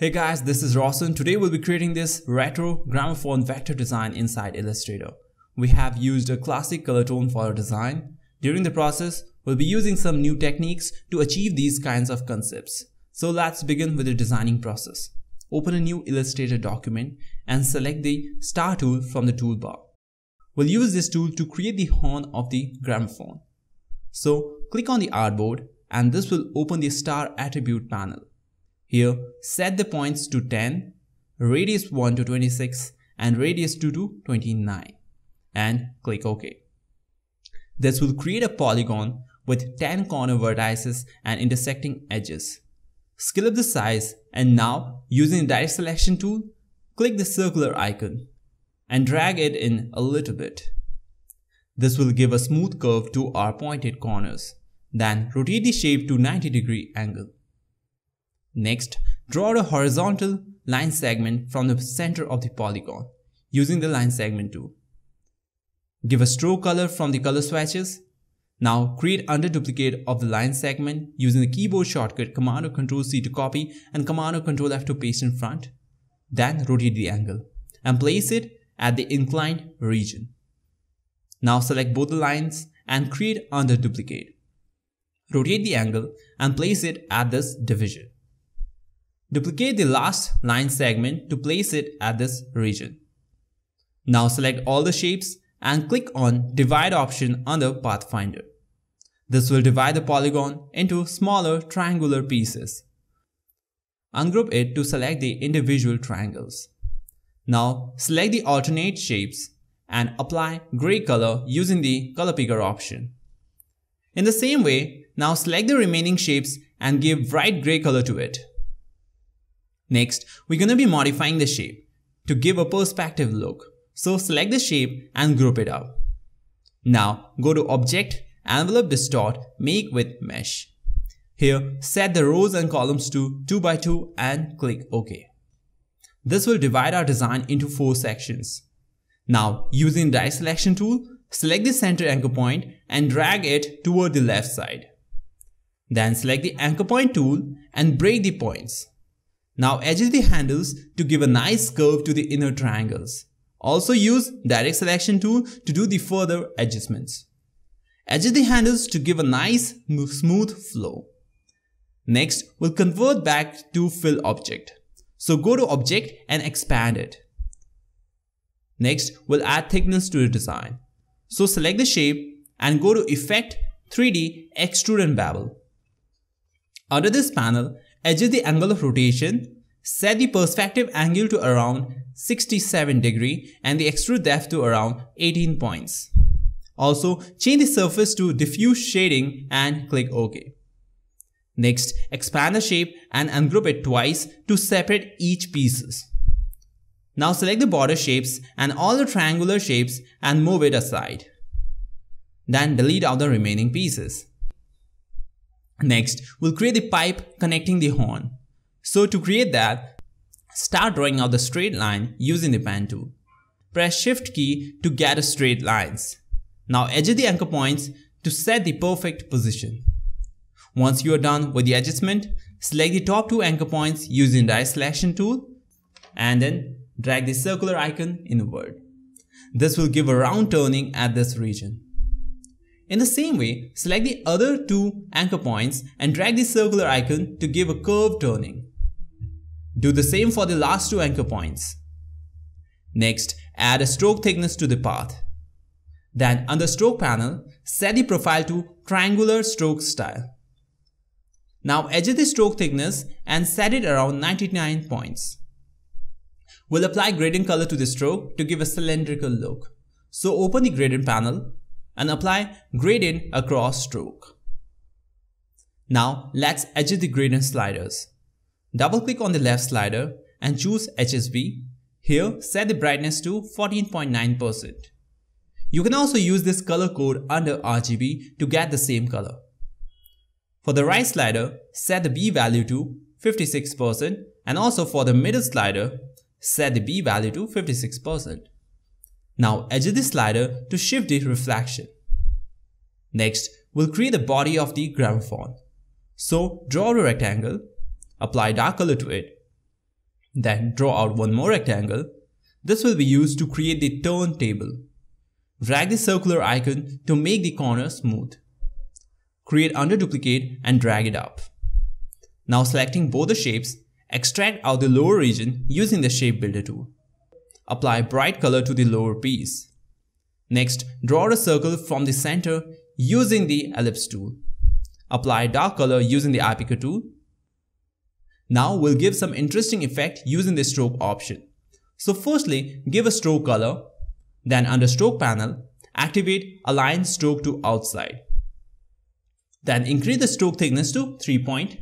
Hey guys, this is Rawson. Today we'll be creating this retro gramophone vector design inside Illustrator. We have used a classic color tone for our design. During the process, we'll be using some new techniques to achieve these kinds of concepts. So let's begin with the designing process. Open a new Illustrator document and select the star tool from the toolbar. We'll use this tool to create the horn of the gramophone. So click on the artboard and this will open the star attribute panel. Here, set the points to 10, radius 1 to 26 and radius 2 to 29 and click OK. This will create a polygon with 10 corner vertices and intersecting edges. Scale up the size and now, using the direct selection tool, click the circular icon and drag it in a little bit. This will give a smooth curve to our pointed corners. Then rotate the shape to 90-degree angle. Next, draw a horizontal line segment from the center of the polygon using the line segment tool. Give a stroke color from the color swatches. Now create under duplicate of the line segment using the keyboard shortcut Command or Control C to copy and Command or Control F to paste in front. Then rotate the angle and place it at the inclined region. Now select both the lines and create under duplicate. Rotate the angle and place it at this division. Duplicate the last line segment to place it at this region. Now select all the shapes and click on Divide option under Pathfinder. This will divide the polygon into smaller triangular pieces. Ungroup it to select the individual triangles. Now select the alternate shapes and apply gray color using the color picker option. In the same way, now select the remaining shapes and give bright gray color to it. Next, we're going to be modifying the shape to give a perspective look. So select the shape and group it up. Now go to Object, Envelope Distort, Make with Mesh. Here, set the rows and columns to 2 by 2 and click OK. This will divide our design into 4 sections. Now, using the direct selection tool, select the center anchor point and drag it toward the left side. Then select the anchor point tool and break the points. Now edge the handles to give a nice curve to the inner triangles. Also use direct selection tool to do the further adjustments. Edge the handles to give a nice smooth flow. Next, we'll convert back to fill object. So go to Object and expand it. Next, we'll add thickness to the design. So select the shape and go to Effect, 3D, Extrude and Bevel. Under this panel, adjust the angle of rotation, set the perspective angle to around 67 degree and the extrude depth to around 18 points. Also, change the surface to diffuse shading and click OK. Next, expand the shape and ungroup it twice to separate each pieces. Now select the border shapes and all the triangular shapes and move it aside. Then delete out the remaining pieces. Next, we'll create the pipe connecting the horn. So to create that, start drawing out the straight line using the pen tool. Press Shift key to get a straight lines. Now edge the anchor points to set the perfect position. Once you are done with the adjustment, select the top 2 anchor points using the direct selection tool and then drag the circular icon inward. This will give a round turning at this region. In the same way, select the other 2 anchor points and drag the circular icon to give a curved turning. Do the same for the last 2 anchor points. Next, add a stroke thickness to the path. Then under Stroke panel, set the profile to Triangular Stroke Style. Now edit the stroke thickness and set it around 99 points. We'll apply gradient color to the stroke to give a cylindrical look. So open the gradient panel and apply gradient across stroke. Now let's adjust the gradient sliders. Double click on the left slider and choose HSB. Here set the brightness to 14.9%. You can also use this color code under RGB to get the same color. For the right slider, set the B value to 56% and also for the middle slider, set the B value to 56%. Now adjust the slider to shift the reflection. Next, we'll create the body of the gramophone. So draw a rectangle, apply dark color to it, Then draw out one more rectangle. This will be used to create the turntable. Drag the circular icon to make the corner smooth. Create under duplicate and drag it up. Now selecting both the shapes, extract out the lower region using the shape builder tool. Apply bright color to the lower piece. Next, draw a circle from the center using the ellipse tool. Apply dark color using the eye picker tool. Now we'll give some interesting effect using the stroke option. So firstly, give a stroke color. Then under stroke panel, activate align stroke to outside. Then increase the stroke thickness to 3 point.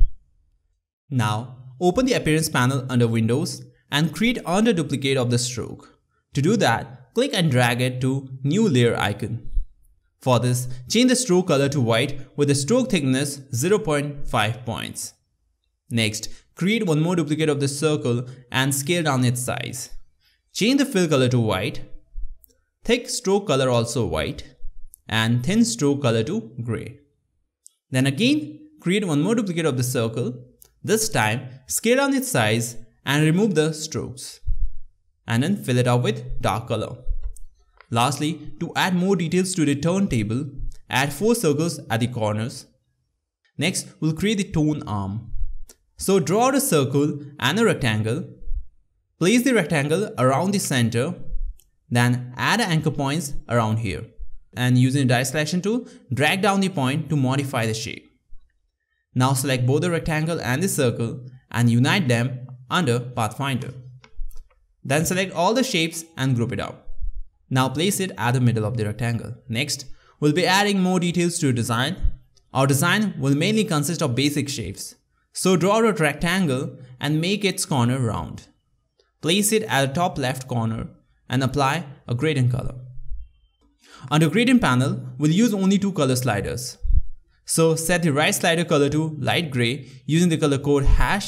Now open the appearance panel under Windows and create under duplicate of the stroke. To do that, click and drag it to new layer icon. For this, change the stroke color to white with the stroke thickness 0.5 points. Next, create one more duplicate of the circle and scale down its size. Change the fill color to white, thick stroke color also white, and thin stroke color to gray. Then again, create one more duplicate of the circle. This time, scale down its size and remove the strokes. And then fill it up with dark color. Lastly, to add more details to the turntable, add 4 circles at the corners. Next, we'll create the tone arm. So draw out a circle and a rectangle. Place the rectangle around the center. Then add anchor points around here. And using the direct selection tool, drag down the point to modify the shape. Now select both the rectangle and the circle and unite them under Pathfinder. Then select all the shapes and group it out. Now place it at the middle of the rectangle. Next, we'll be adding more details to the design. Our design will mainly consist of basic shapes. So draw out a rectangle and make its corner round. Place it at the top left corner and apply a gradient color. Under gradient panel, we'll use only 2 color sliders. So set the right slider color to light gray using the color code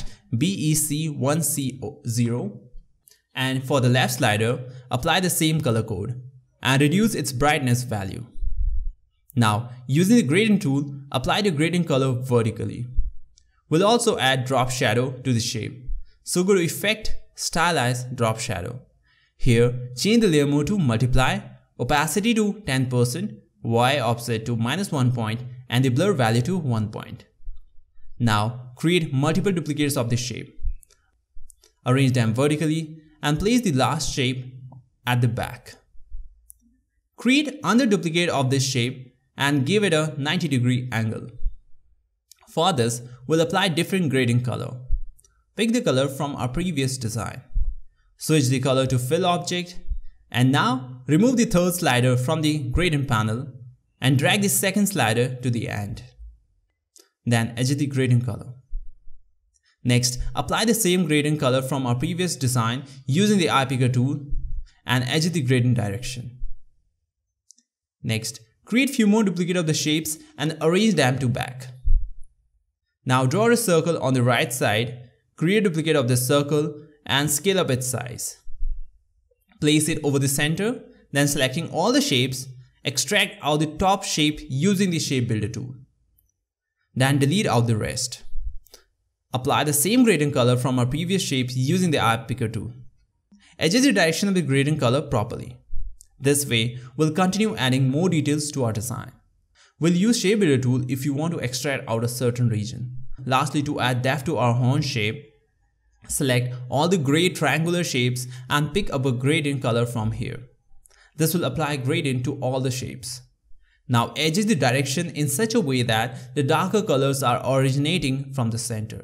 #BEC1C0. And for the left slider, apply the same color code and reduce its brightness value. Now, using the gradient tool, apply the gradient color vertically. We'll also add drop shadow to the shape. So go to Effect, Stylize Drop Shadow. Here, change the layer mode to multiply, opacity to 10%, Y offset to -1 point, and the blur value to 1 point. Now, create multiple duplicates of the shape. Arrange them vertically and place the last shape at the back. Create another duplicate of this shape and give it a 90-degree angle. For this, we'll apply different gradient color. Pick the color from our previous design. Switch the color to fill object, and now remove the third slider from the gradient panel and drag the second slider to the end. Then edit the gradient color. Next, apply the same gradient color from our previous design using the eye picker tool and edit the gradient direction. Next, create few more duplicates of the shapes and arrange them to back. Now draw a circle on the right side, create a duplicate of the circle and scale up its size. Place it over the center, then selecting all the shapes, extract out the top shape using the shape builder tool. Then delete out the rest. Apply the same gradient color from our previous shapes using the eye picker tool. Adjust the direction of the gradient color properly. This way, we'll continue adding more details to our design. We'll use shape builder tool if you want to extract out a certain region. Lastly, to add depth to our horn shape, select all the gray triangular shapes and pick up a gradient color from here. This will apply gradient to all the shapes. Now adjust the direction in such a way that the darker colors are originating from the center.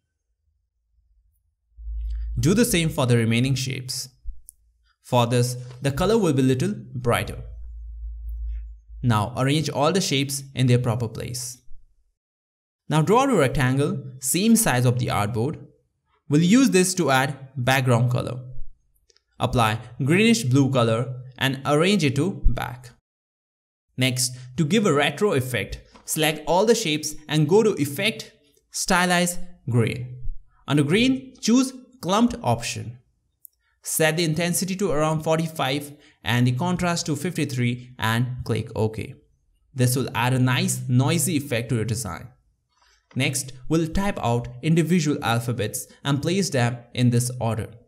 Do the same for the remaining shapes. For this, the color will be a little brighter. Now arrange all the shapes in their proper place. Now draw a rectangle, same size of the artboard. We'll use this to add background color. Apply greenish blue color and arrange it to back. Next, to give a retro effect, select all the shapes and go to Effect, Stylize Grain. Under Grain, choose Clumped option. Set the intensity to around 45 and the contrast to 53 and click OK. This will add a nice noisy effect to your design. Next, we'll type out individual alphabets and place them in this order.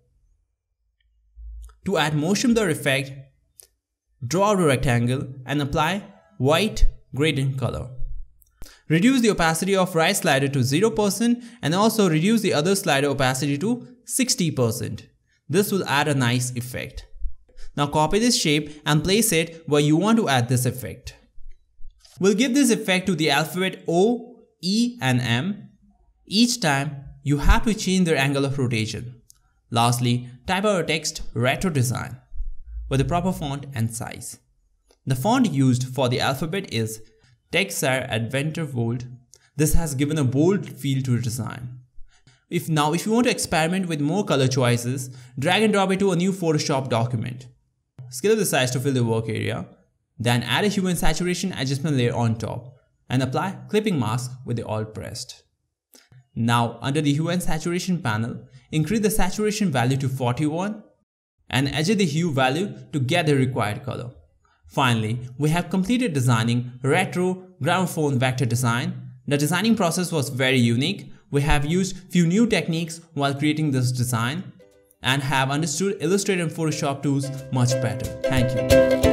To add motion blur effect, draw out a rectangle and apply white gradient color. Reduce the opacity of right slider to 0% and also reduce the other slider opacity to 60%. This will add a nice effect. Now copy this shape and place it where you want to add this effect. We'll give this effect to the alphabet O, E and M. Each time you have to change their angle of rotation. Lastly, type out a text retro design with the proper font and size. The font used for the alphabet is Texar Adventure Bold. This has given a bold feel to the design. If you want to experiment with more color choices, drag and drop it to a new Photoshop document. Scale up the size to fill the work area. Then add a hue and saturation adjustment layer on top and apply clipping mask with the Alt pressed. Now under the hue and saturation panel, increase the saturation value to 41 and adjust the hue value to get the required color. Finally, we have completed designing retro gramophone vector design. The designing process was very unique. We have used few new techniques while creating this design and have understood Illustrator and Photoshop tools much better. Thank you.